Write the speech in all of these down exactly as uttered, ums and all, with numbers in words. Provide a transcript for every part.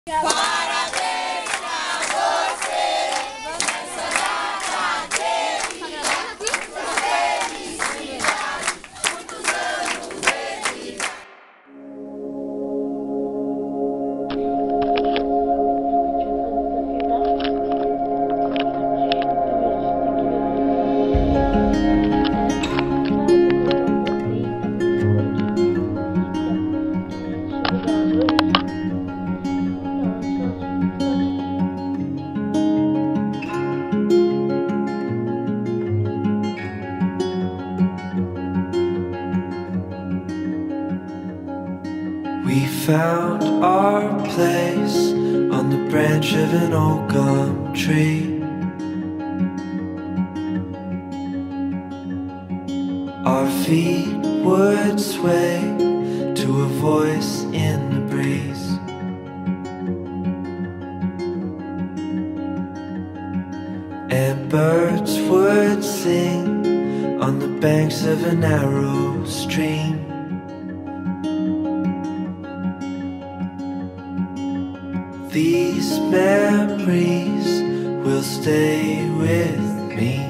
We found our place on the branch of an old gum tree. Our feet would sway to a voice in the breeze. And birds would sing on the banks of a narrow stream. These memories will stay with me.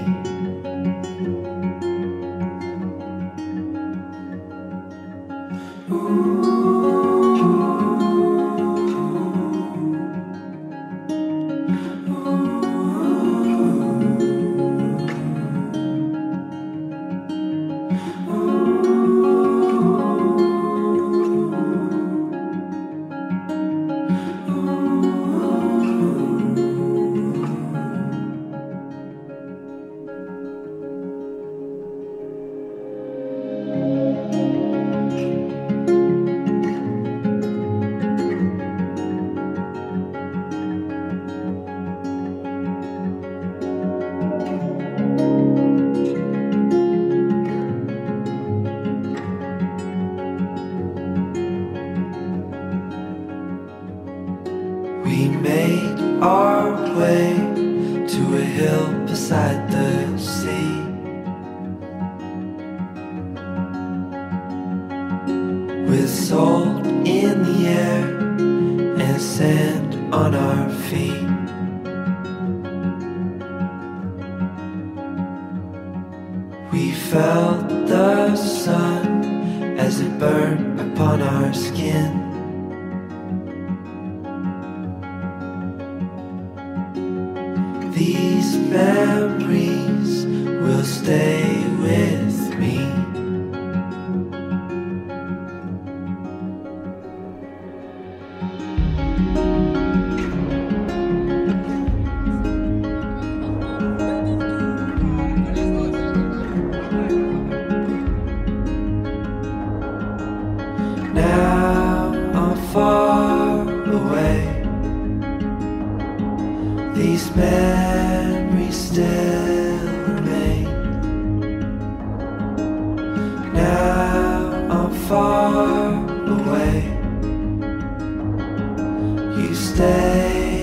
We made our way to a hill beside the sea. With salt in the air and sand on our feet. We felt the sun as it burned upon our skin. These memories will stay with me. Now I'm far away. These memories still remain. Now I'm far away. You stay